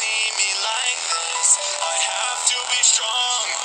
see me like this. I have to be strong.